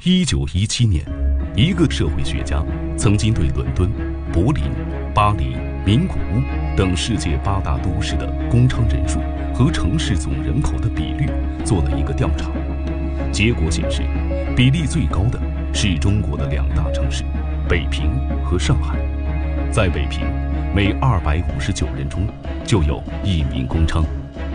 1917年，一个社会学家曾经对伦敦、柏林、巴黎、名古屋等世界8大都市的工厂人数和城市总人口的比率做了一个调查，结果显示，比例最高的是中国的2大城市北平和上海。在北平，每259人中就有1名工娼。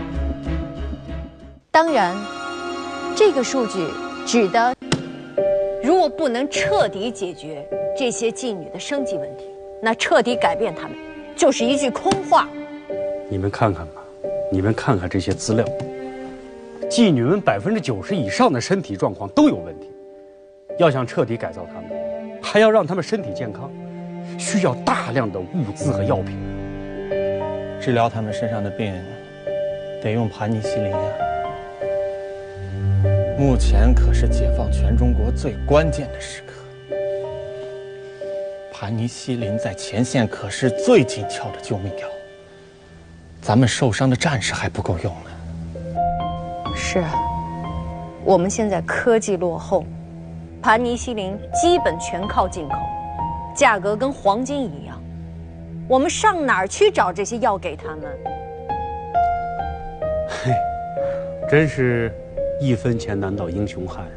当然，这个数据指的，如果不能彻底解决这些妓女的生计问题，那彻底改变她们就是一句空话。 你们看看吧，你们看看这些资料，妓女们90%以上的身体状况都有问题。要想彻底改造她们，还要让她们身体健康，需要大量的物资和药品。 治疗她们身上的病，得用盘尼西林呀。目前可是解放全中国最关键的时刻，盘尼西林在前线可是最紧俏的救命药，咱们受伤的战士还不够用呢。 是啊，我们现在科技落后，盘尼西林基本全靠进口，价格跟黄金一样，我们上哪儿去找这些药给他们？ 嘿，真是1分钱难倒英雄汉。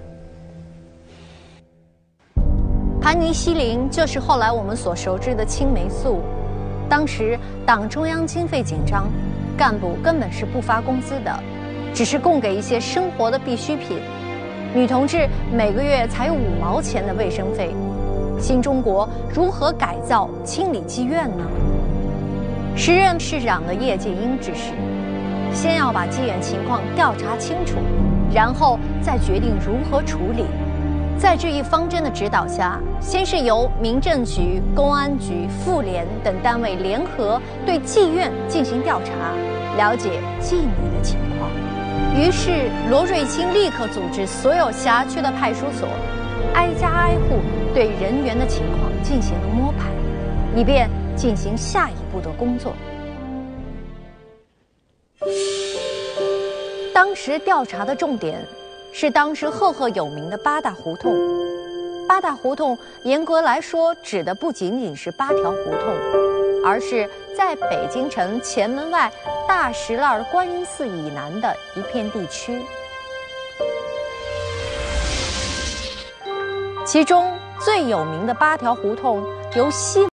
盘尼西林就是后来我们所熟知的青霉素。当时党中央经费紧张，干部根本是不发工资的，只是供给一些生活的必需品。女同志每个月才有5毛钱的卫生费。新中国如何改造清理妓院呢？时任市长的叶剑英指示，先要把妓院情况调查清楚，然后再决定如何处理。在这一方针的指导下，先是由民政局、公安局、妇联等单位联合对妓院进行调查，了解妓女的情况。于是罗瑞卿立刻组织所有辖区的派出所，挨家挨户对人员的情况进行了摸排，以便进行下一步的工作。当时调查的重点是当时赫赫有名的8大胡同。8大胡同严格来说指的不仅仅是8条胡同，而是在北京城前门外大石栏观音寺以南的一片地区。其中最有名的8条胡同由西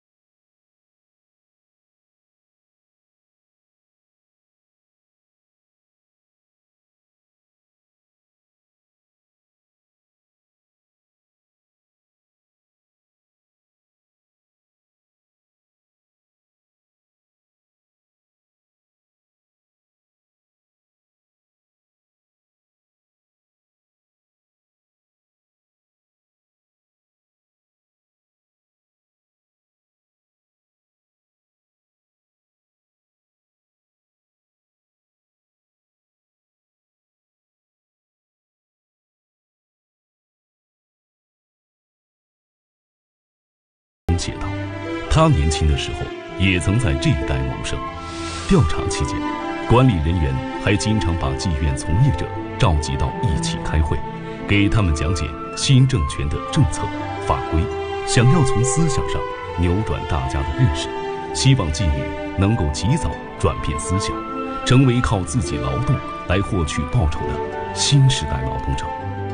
写道，他年轻的时候也曾在这一带谋生。调查期间，管理人员还经常把妓院从业者召集到一起开会，给他们讲解新政权的政策法规，想要从思想上扭转大家的认识，希望妓女能够及早转变思想，成为靠自己劳动来获取报酬的新时代劳动者。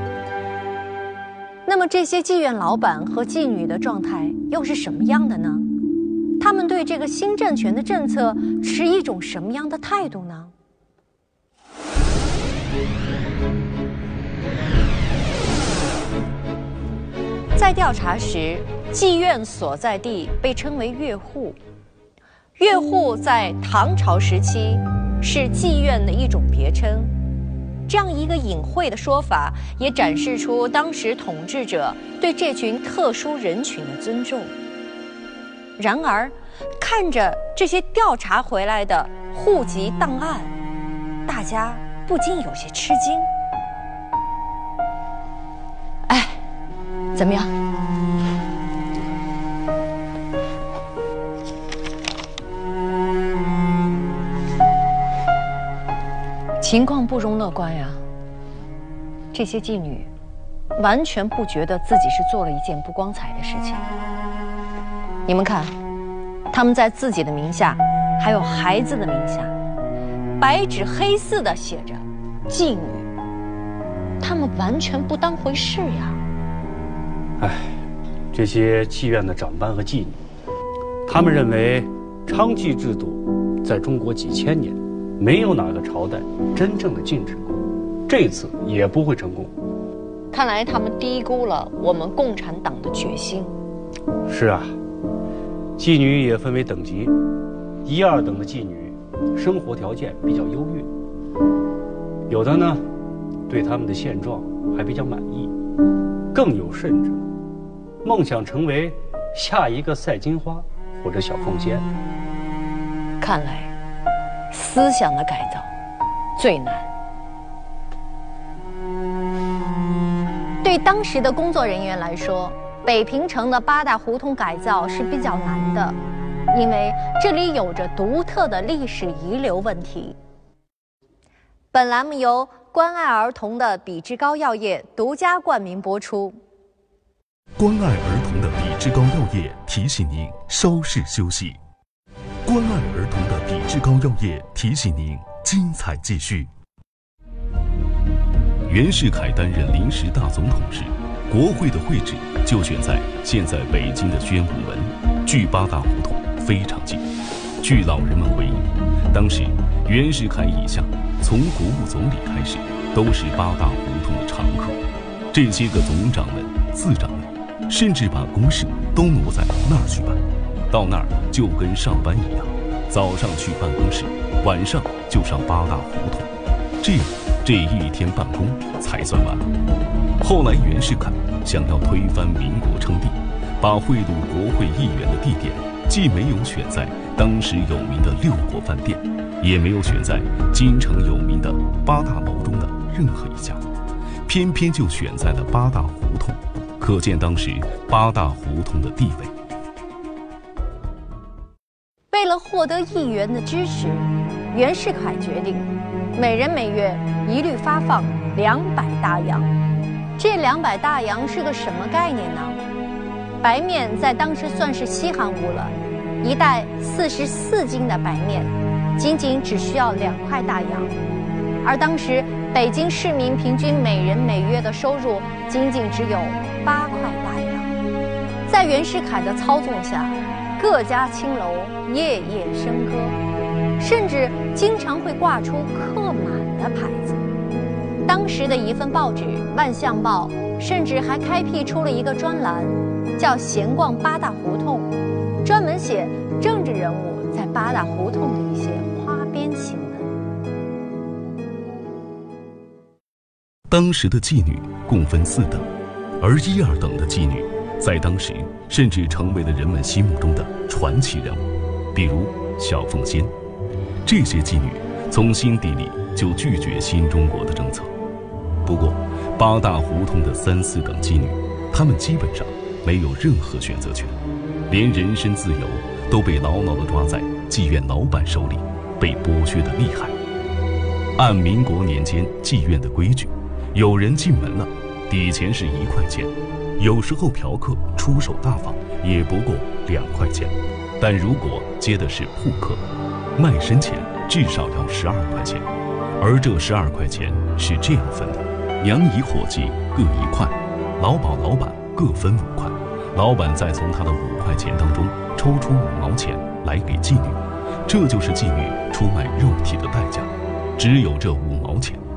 那么这些妓院老板和妓女的状态又是什么样的呢？他们对这个新政权的政策持一种什么样的态度呢？在调查时，妓院所在地被称为乐户。乐户在唐朝时期是妓院的一种别称。这样一个隐晦的说法，也展示出当时统治者对这群特殊人群的尊重。然而，看着这些调查回来的户籍档案，大家不禁有些吃惊。哎，怎么样？情况不容乐观呀！这些妓女完全不觉得自己是做了一件不光彩的事情。你们看，他们在自己的名下，还有孩子的名下，白纸黑字的写着妓女，他们完全不当回事呀。 哎，这些妓院的长班和妓女，他们认为娼妓制度在中国几千年，没有哪个朝代真正的禁止过，这次也不会成功。 看来他们低估了我们共产党的决心。 是啊，妓女也分为等级，1、2等的妓女生活条件比较优越，有的呢对他们的现状还比较满意，更有甚者梦想成为下一个赛金花或者小凤仙。 看来思想的改造最难。对当时的工作人员来说，北平城的8大胡同改造是比较难的，因为这里有着独特的历史遗留问题。本栏目由关爱儿童的比志高药业独家冠名播出。 关爱儿童的比志高药业提醒您稍事休息。关爱儿童的比志高药业提醒您精彩继续。袁世凯担任临时大总统时，国会的会址就选在现在北京的宣武门，距8大胡同非常近。据老人们回忆，当时袁世凯以下从国务总理开始都是8大胡同的常客，这些个总长们、次长们甚至把公事都挪在那儿去办，到那儿就跟上班一样，早上去办公室，晚上就上8大胡同，这样这一天办公才算完。后来袁世凯想要推翻民国称帝，把贿赂国会议员的地点既没有选在当时有名的6国饭店，也没有选在京城有名的8大楼中的任何一家，偏偏就选在了8大胡同，可见当时8大胡同的地位。 为了获得议员的支持，袁世凯决定每人每月一律发放200大洋。这200大洋是个什么概念呢？白面在当时算是稀罕物了，一袋44斤的白面，仅仅只需要2块大洋。而当时北京市民平均每人每月的收入仅仅只有8块大洋。在袁世凯的操纵下，各家青楼夜夜笙歌，甚至经常会挂出客满的牌子。当时的一份报纸《万象报》甚至还开辟出了一个专栏，叫“闲逛8大胡同”，专门写政治人物在8大胡同的一些花边新闻。 当时的妓女共分4等，而1、2等的妓女在当时甚至成为了人们心目中的传奇人物，比如小凤仙。这些妓女从心底里就拒绝新中国的政策。不过8大胡同的3、4等妓女，她们基本上没有任何选择权，连人身自由都被牢牢地抓在妓院老板手里，被剥削得厉害。按民国年间妓院的规矩，有人进门了，底钱是1块钱，有时候嫖客出手大方，也不过2块钱，但如果接的是铺客，卖身钱至少要12块钱，而这12块钱是这样分的：娘姨伙计各1块，老鸨老板各分5块，老板再从他的5块钱当中抽出5毛钱来给妓女，这就是妓女出卖肉体的代价。只有这5毛钱，